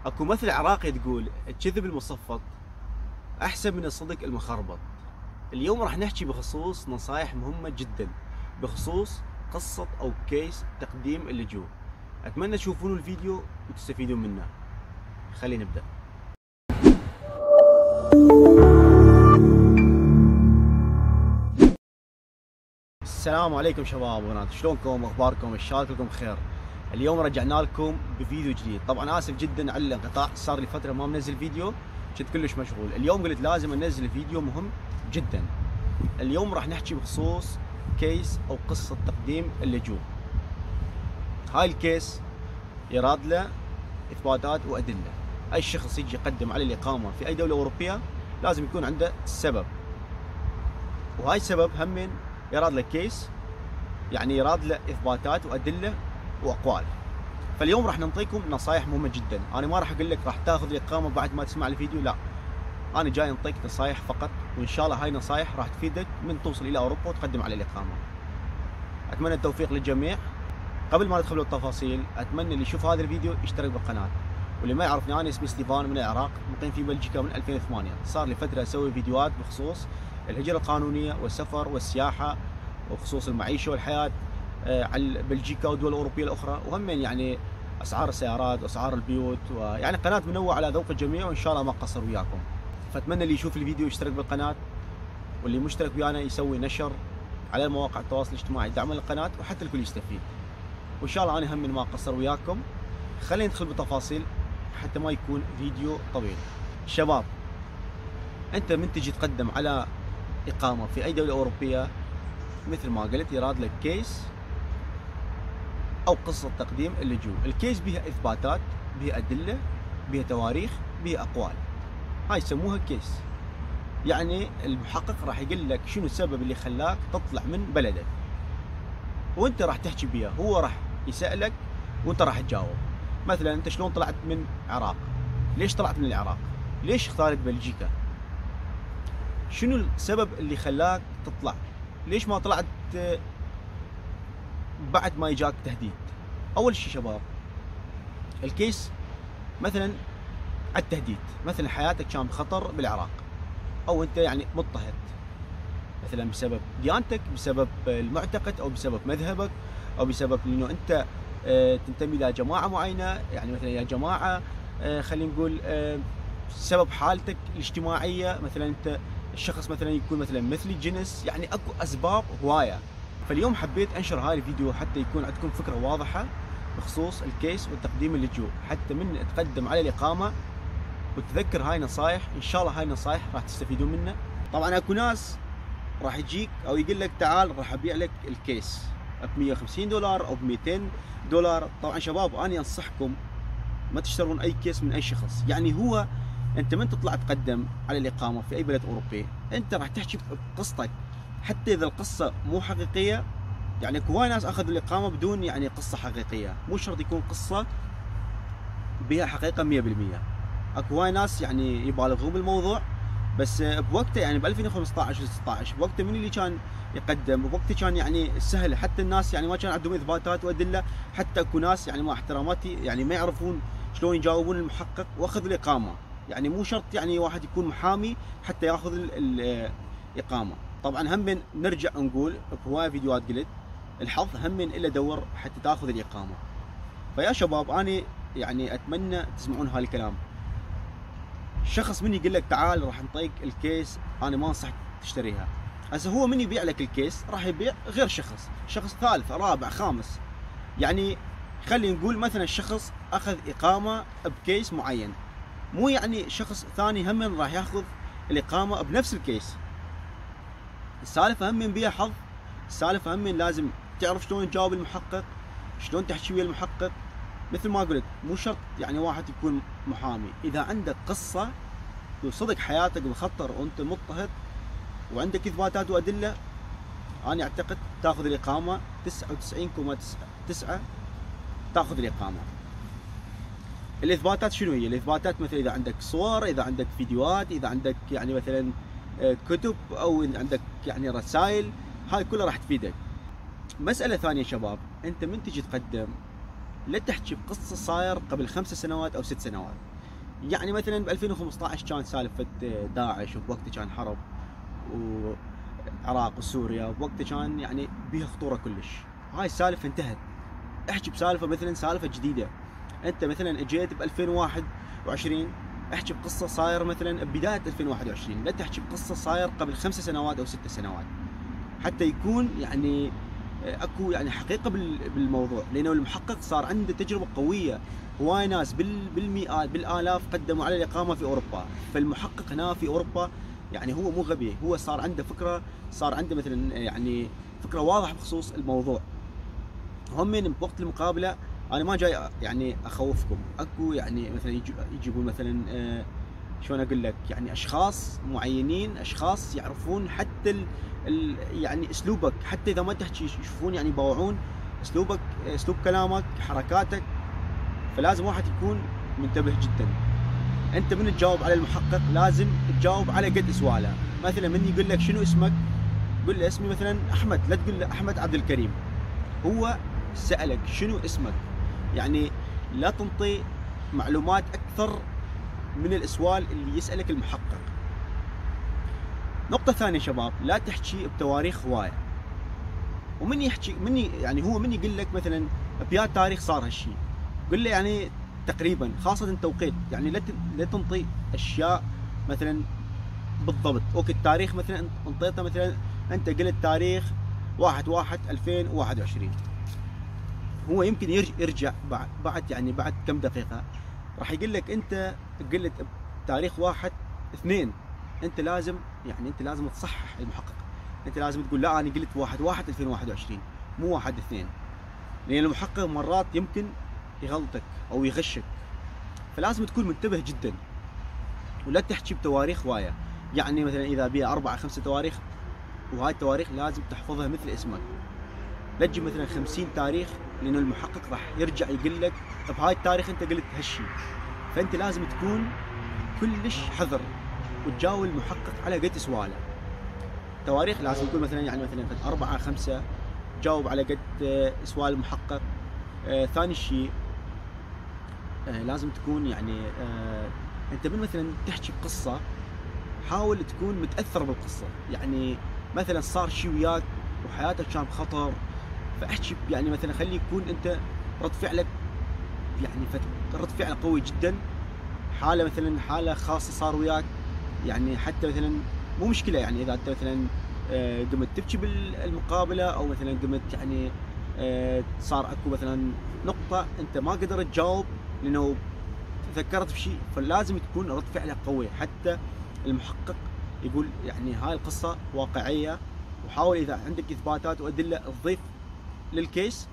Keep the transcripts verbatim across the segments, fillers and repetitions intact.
اكو مثل عراقي تقول الكذب المصفط احسن من الصدق المخربط. اليوم راح نحكي بخصوص نصائح مهمة جدا بخصوص قصة او كيس تقديم اللجوء. اتمنى تشوفون الفيديو وتستفيدون منه. خلينا نبدأ. السلام عليكم شباب وبنات، شلونكم؟ اخباركم؟ ان شاء الله كلكم بخير. اليوم رجعنا لكم بفيديو جديد. طبعا اسف جدا على الانقطاع، صار لي فتره ما منزل فيديو، كنت كلش مشغول. اليوم قلت لازم انزل فيديو مهم جدا. اليوم راح نحكي بخصوص كيس او قصه تقديم اللجوء. هاي الكيس يراد له اثباتات وادله. اي شخص يجي يقدم على الاقامه في اي دوله اوروبيه لازم يكون عنده سبب، وهاي السبب همين يراد له كيس، يعني يراد له اثباتات وادله واقوال. فاليوم راح نعطيكم نصائح مهمه جدا. انا ما راح اقول لك راح تاخذ الاقامه بعد ما تسمع الفيديو، لا، انا جاي انطيك نصائح فقط، وان شاء الله هاي نصائح راح تفيدك من توصل الى اوروبا وتقدم على الاقامه. اتمنى التوفيق للجميع. قبل ما ندخل بالتفاصيل، اتمنى اللي يشوف هذا الفيديو يشترك بالقناه. واللي ما يعرفني، انا اسمي ستيفان من العراق، مقيم في بلجيكا من ألفين وثمانية. صار لي فتره اسوي فيديوهات بخصوص الهجره القانونيه والسفر والسياحه وخصوص المعيشه والحياه على بلجيكا والدول الاوروبيه الاخرى، وهم يعني اسعار السيارات واسعار البيوت، ويعني قناه منوعه على ذوق الجميع، وان شاء الله ما اقصر وياكم. فاتمنى اللي يشوف الفيديو يشترك بالقناه، واللي مشترك ويانا يسوي نشر على مواقع التواصل الاجتماعي دعما للقناه، وحتى الكل يستفيد. وان شاء الله انا هم ما اقصر وياكم. خلينا ندخل بالتفاصيل حتى ما يكون فيديو طويل. شباب، انت من تجي تقدم على اقامه في اي دوله اوروبيه، مثل ما قلت يراد لك كيس او قصه تقديم اللجوء. الكيس بها اثباتات، بها ادله، بها تواريخ، بها اقوال. هاي يسموها كيس. يعني المحقق راح يقول لك شنو السبب اللي خلاك تطلع من بلدك، وانت راح تحكي بيها. هو راح يسالك وانت راح تجاوب. مثلا انت شلون طلعت من العراق؟ ليش طلعت من العراق؟ ليش اختارت بلجيكا؟ شنو السبب اللي خلاك تطلع؟ ليش ما طلعت بعد ما يجاك تهديد؟ اول شيء شباب، الكيس مثلا على التهديد، مثلا حياتك كان بخطر بالعراق، او انت يعني مضطهد مثلا بسبب ديانتك، بسبب المعتقد، او بسبب مذهبك، او بسبب انه انت تنتمي الى جماعه معينه، يعني مثلا الى جماعه، خلينا نقول سبب حالتك الاجتماعيه، مثلا انت الشخص مثلا يكون مثلا مثلي الجنس، يعني اكو اسباب هوايه. فاليوم حبيت انشر هاي الفيديو حتى يكون عندكم فكره واضحه بخصوص الكيس وتقديم اللجوء، حتى من تقدم على الاقامه وتذكر هاي نصايح. ان شاء الله هاي النصايح راح تستفيدون منها. طبعا اكو ناس راح يجيك او يقول لك تعال راح ابيع لك الكيس ب مية وخمسين دولار او ب مئتين دولار. طبعا شباب، انا انصحكم ما تشترون اي كيس من اي شخص. يعني هو انت من تطلع تقدم على الاقامه في اي بلد اوروبي، انت راح تحكي بقصتك، حتى اذا القصه مو حقيقيه. يعني اكو هواي ناس اخذوا الاقامه بدون يعني قصه حقيقيه، مو شرط يكون قصه بها حقيقه مية بالمية. اكو هواي ناس يعني يبالغون بالموضوع، بس بوقته يعني ب ألفين وخمسطعش و16 بوقته من اللي كان يقدم، وبوقته كان يعني سهل، حتى الناس يعني ما كان عندهم اثباتات وادله. حتى اكو ناس يعني مع احتراماتي يعني ما يعرفون شلون يجاوبون المحقق واخذ الاقامه. يعني مو شرط يعني واحد يكون محامي حتى ياخذ الاقامه. طبعا هم نرجع نقول بهواي فيديوهات قلت الحظ هم الا دور حتى تاخذ الاقامه. فيا شباب، انا يعني اتمنى تسمعون هاي الكلام. شخص من يقول لك تعال راح نعطيك الكيس، انا ما انصحك تشتريها. هسه هو من يبيع لك الكيس راح يبيع غير شخص، شخص ثالث رابع خامس. يعني خلينا نقول مثلا الشخص اخذ اقامه بكيس معين، مو يعني شخص ثاني هم راح ياخذ الاقامه بنفس الكيس. السالفه هم بيها حظ. السالفه هم لازم تعرف شلون تجاوب المحقق، شلون تحكي ويا المحقق. مثل ما قلت مو شرط يعني واحد يكون محامي. اذا عندك قصه وصدق حياتك بخطر وانت مضطهد وعندك اثباتات وادله، انا اعتقد تاخذ الاقامه تسعة وتسعين فاصلة تسعة تاخذ الاقامه. الاثباتات شنو هي؟ الاثباتات مثلا اذا عندك صور، اذا عندك فيديوهات، اذا عندك يعني مثلا كتب، او عندك يعني رسائل، هاي كلها راح تفيدك. مساله ثانيه شباب، انت من تجي تقدم لا تحكي بقصه صاير قبل خمس سنوات او ست سنوات. يعني مثلا ب ألفين وخمسة عشر كان سالفه داعش، وبوقته كان حرب وعراق وسوريا، وبوقته كان يعني بيها خطوره كلش. هاي السالفه انتهت. احكي بسالفه مثلا سالفه جديده. انت مثلا اجيت ب ألفين وواحد وعشرين، احكي بقصه صاير مثلا ببدايه ألفين وواحد وعشرين، لا تحكي بقصه صاير قبل خمس سنوات او ست سنوات، حتى يكون يعني اكو يعني حقيقه بالموضوع. لانه المحقق صار عنده تجربه قويه، هواي ناس بالمئات بالالاف قدموا على الاقامه في اوروبا. فالمحقق هنا في اوروبا يعني هو مو غبي، هو صار عنده فكره، صار عنده مثلا يعني فكره واضحه بخصوص الموضوع. هم من بوقت المقابله انا ما جاي يعني اخوفكم، اكو يعني مثلا يجيبون مثلا آه شلون اقول لك، يعني اشخاص معينين، اشخاص يعرفون حتى ال ال يعني اسلوبك، حتى اذا ما تحكي يشوفون يعني يباوعون اسلوبك، اسلوب كلامك، حركاتك. فلازم واحد يكون منتبه جدا. انت من تجاوب على المحقق لازم تجاوب على قد سؤاله. مثلا من يقول لك شنو اسمك، قل له اسمي مثلا احمد، لا تقول له احمد عبد الكريم. هو سالك شنو اسمك، يعني لا تنطي معلومات اكثر من السؤال اللي يسالك المحقق. نقطة ثانية شباب، لا تحكي بتواريخ هواية. ومن يحكي من يعني هو من يقول لك مثلا بيا تاريخ صار هالشيء، قل له يعني تقريبا، خاصة التوقيت. يعني لا لا تنطي اشياء مثلا بالضبط. اوكي التاريخ مثلا انطيته، مثلا انت قلت تاريخ واحد واحد ألفين وواحد وعشرين، هو يمكن يرجع بعد بعد يعني بعد كم دقيقة راح يقول لك انت قلت تاريخ واحد اثنين. انت لازم يعني انت لازم تصحح المحقق، انت لازم تقول لا انا قلت واحد واحد ألفين وواحد وعشرين مو واحد اثنين، لان المحقق مرات يمكن يغلطك او يغشك. فلازم تكون منتبه جدا، ولا تحكي بتواريخ هوايه. يعني مثلا اذا بيها اربعة خمسة تواريخ، وهاي التواريخ لازم تحفظها مثل اسمك. لا تجيب مثلا خمسين تاريخ، لانه المحقق راح يرجع يقول لك بهاي التاريخ انت قلت هالشيء. فانت لازم تكون كلش حذر، وتجاوب المحقق على قد سؤاله. تواريخ لازم تقول مثلا يعني مثلا أربعة خمسة، جاوب على قد سؤال المحقق. آه ثاني شيء آه لازم تكون يعني آه انت من مثلا تحكي بقصه، حاول تكون متاثر بالقصه. يعني مثلا صار شيء وياك وحياتك كان بخطر، فاحكي يعني مثلا خلي يكون انت رد فعلك يعني رد فعل قوي جدا. حاله مثلا حاله خاصه صار وياك، يعني حتى مثلا مو مشكله يعني اذا انت مثلا قمت تبكي بالمقابله، او مثلا قمت يعني صار اكو مثلا نقطه انت ما قدرت تجاوب لانه تذكرت بشيء، فلازم تكون رد فعلك قوي حتى المحقق يقول يعني هاي القصه واقعيه. وحاول اذا عندك اثباتات وادله تضيف للكيس،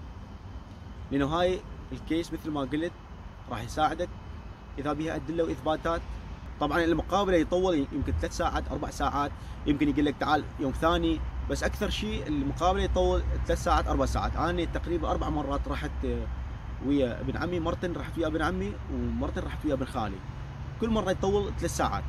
لانه هاي الكيس مثل ما قلت راح يساعدك اذا بيها ادله واثباتات. طبعا المقابله يطول يمكن ثلاث ساعات اربع ساعات، يمكن يقول لك تعال يوم ثاني، بس اكثر شيء المقابله يطول ثلاث ساعات اربع ساعات. انا تقريبا اربع مرات رحت ويا ابن عمي، مرتين رحت ويا ابن عمي، ومرتين رحت ويا ابن خالي، كل مره يطول ثلاث ساعات.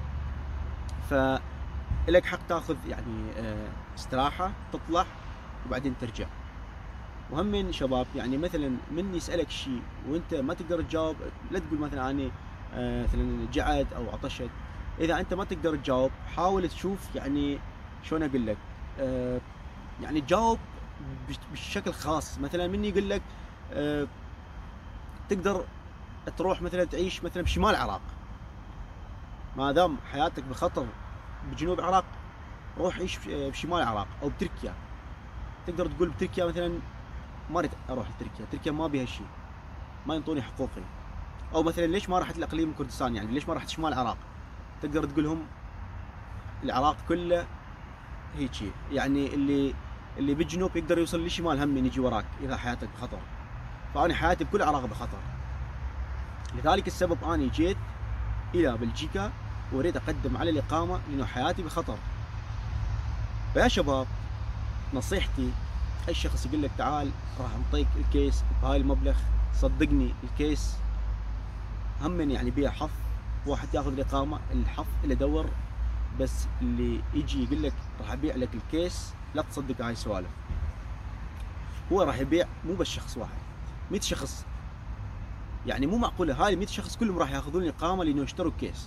فلك حق تاخذ يعني استراحه، تطلع وبعدين ترجع. وهم من شباب يعني مثلا من يسالك شيء وانت ما تقدر تجاوب، لا تقول مثلا انا مثلا جعت او عطشت. اذا انت ما تقدر تجاوب حاول تشوف يعني شلون اقول لك، أه يعني تجاوب بشكل خاص. مثلا من يقول لك أه تقدر تروح مثلا تعيش مثلا بشمال العراق، ما دام حياتك بخطر بجنوب العراق روح عيش بشمال العراق، او بتركيا. تقدر تقول بتركيا مثلا ما اريد اروح لتركيا، تركيا ما بيها شيء، ما ينطوني حقوقي. او مثلا ليش ما رحت لاقليم كردستان، يعني ليش ما رحت شمال العراق؟ تقدر تقول لهم العراق كله هيجي، يعني اللي اللي بالجنوب يقدر يوصل للشمال هم يجي وراك اذا حياتك بخطر. فانا حياتي بكل العراق بخطر، لذلك السبب انا جيت الى بلجيكا واريد اقدم على الاقامه لانه حياتي بخطر. فيا شباب نصيحتي، اي شخص يقول لك تعال راح نعطيك الكيس بهاي المبلغ، صدقني الكيس هم يعني بيها حظ. واحد ياخذ الاقامه، الحظ اللي دور، بس اللي يجي يقول لك راح ابيع لك الكيس لا تصدق هاي السوالف. هو راح يبيع مو بس شخص واحد، مئة شخص، يعني مو معقوله هاي مئة شخص كلهم راح ياخذون اقامه لانه اشتروا كيس.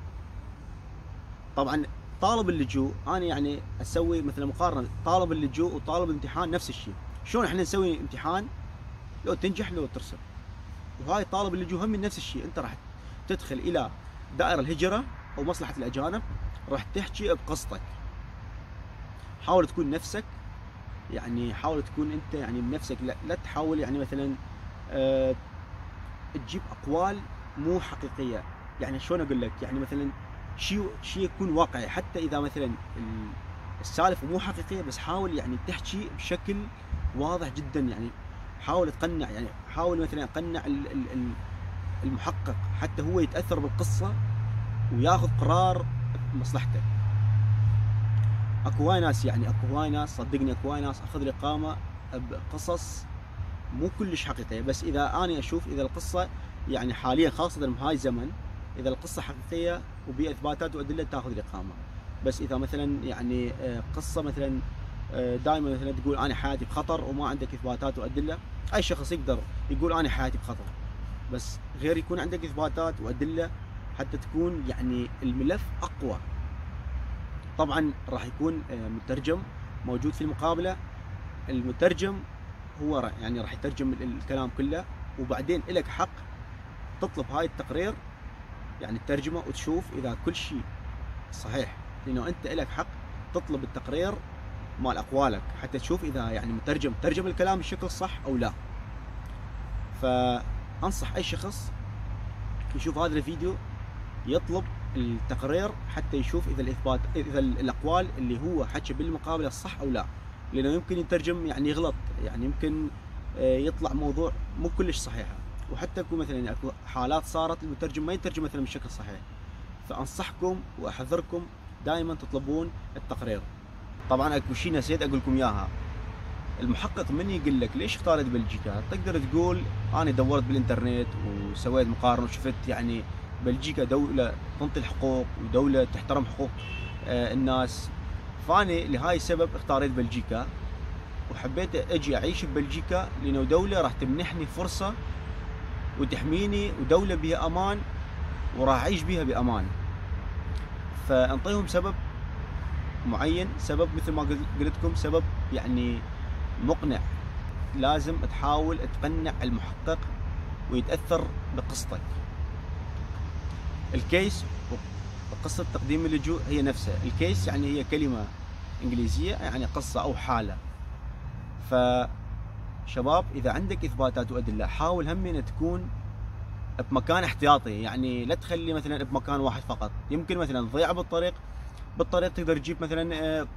طبعا طالب اللجوء انا يعني اسوي مثلا مقارنه طالب اللجوء وطالب الامتحان نفس الشيء. شلون احنا نسوي امتحان لو تنجح لو ترسب، وهاي طالب اللجوء هم من نفس الشيء. انت راح تدخل الى دائره الهجره او مصلحه الاجانب، راح تحكي بقصتك، حاول تكون نفسك، يعني حاول تكون انت يعني بنفسك، لا, لا تحاول يعني مثلا أه تجيب اقوال مو حقيقيه. يعني شلون اقول لك، يعني مثلا شيء شيء يكون واقعي، حتى اذا مثلا السالفه مو حقيقيه، بس حاول يعني تحكي بشكل واضح جدا. يعني حاول تقنع، يعني حاول مثلا قنع المحقق حتى هو يتاثر بالقصه وياخذ قرار بمصلحته. اكو هواي ناس، يعني اكو هواي ناس صدقني اكو هواي ناس اخذ الاقامه بقصص مو كلش حقيقيه، بس اذا انا اشوف اذا القصه يعني حاليا خاصه بهاي الزمن اذا القصه حقيقيه وباثباتات وادله تاخذ الاقامه. بس اذا مثلا يعني قصه مثلا دائما مثلا تقول انا حياتي بخطر وما عندك اثباتات وادله، اي شخص يقدر يقول انا حياتي بخطر، بس غير يكون عندك اثباتات وادله حتى تكون يعني الملف اقوى. طبعا راح يكون مترجم موجود في المقابله، المترجم هو يعني راح يترجم الكلام كله، وبعدين لك حق تطلب هاي التقرير يعني الترجمه وتشوف اذا كل شيء صحيح، لانه انت لك حق تطلب التقرير مال اقوالك حتى تشوف اذا يعني مترجم ترجم الكلام بالشكل الصح او لا. فانصح اي شخص يشوف هذا الفيديو يطلب التقرير حتى يشوف اذا الاثبات اذا الاقوال اللي هو حكى بالمقابله صح او لا، لانه يمكن يترجم يعني يغلط، يعني يمكن يطلع موضوع مو كلش صحيحه، وحتى اكو مثلا اكو حالات صارت المترجم ما يترجم مثلا بالشكل الصحيح. فانصحكم واحذركم دائما تطلبون التقرير. طبعا اكو شيء نسيت اقول لكم اياها، المحقق من يقول لك ليش اختارت بلجيكا، تقدر تقول انا دورت بالانترنت وسويت مقارنه وشفت يعني بلجيكا دوله تنطي الحقوق ودوله تحترم حقوق الناس، فاني لهاي السبب اختاريت بلجيكا وحبيت اجي اعيش ببلجيكا، لانه دوله راح تمنحني فرصه وتحميني ودوله بها امان وراح اعيش بها بامان. فانطيهم سبب معين، سبب مثل ما قلت لكم سبب يعني مقنع، لازم تحاول تقنع المحقق ويتاثر بقصتك. الكيس وقصه تقديم اللجوء هي نفسها، الكيس يعني هي كلمه انجليزيه يعني قصه او حاله. فشباب اذا عندك اثباتات وادله حاول همين تكون بمكان احتياطي، يعني لا تخلي مثلا بمكان واحد فقط، يمكن مثلا تضيع بالطريق بالطريق تقدر تجيب مثلا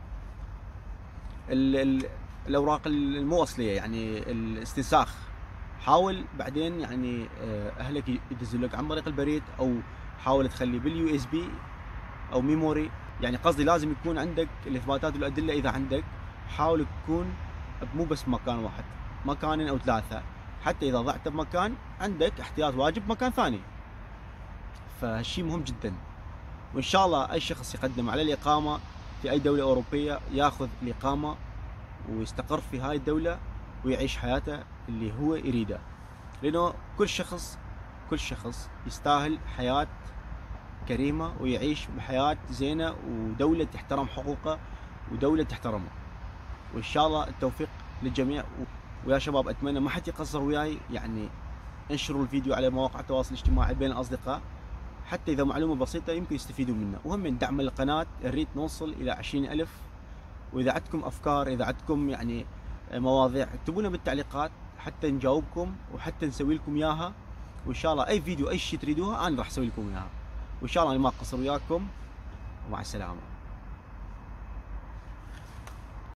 ال ال الاوراق المو اصليه يعني الاستنساخ، حاول بعدين يعني اهلك يدزون لك عن طريق البريد، او حاول تخلي باليو اس بي او ميموري. يعني قصدي لازم يكون عندك الاثباتات والادله، اذا عندك حاول تكون مو بس مكان واحد، مكانين او ثلاثه، حتى اذا ضعت بمكان عندك احتياط واجب بمكان ثاني. فهالشيء مهم جدا، وان شاء الله اي شخص يقدم على الاقامه في اي دوله اوروبيه ياخذ الاقامه ويستقر في هاي الدوله ويعيش حياته اللي هو يريده، لانه كل شخص كل شخص يستاهل حياه كريمه ويعيش بحياه زينه ودوله تحترم حقوقه ودوله تحترمه. وان شاء الله التوفيق للجميع. ويا شباب اتمنى ما حد يقصر وياي، يعني انشروا الفيديو على مواقع التواصل الاجتماعي بين الاصدقاء، حتى اذا معلومه بسيطه يمكن يستفيدوا منها. وهم من دعم القناه نريد نوصل الى عشرين ألف، واذا عندكم افكار اذا عندكم يعني مواضيع اكتبونا بالتعليقات حتى نجاوبكم وحتى نسوي لكم اياها، وان شاء الله اي فيديو اي شيء تريدوها انا راح اسوي لكم اياها، وان شاء الله انا ما اقصر وياكم، ومع السلامه.